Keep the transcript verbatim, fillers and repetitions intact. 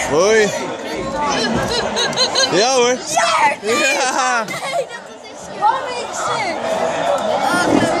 Hoi. Ja hoor. Ja! Ja! Nee, dat is echt. Waarom ben ik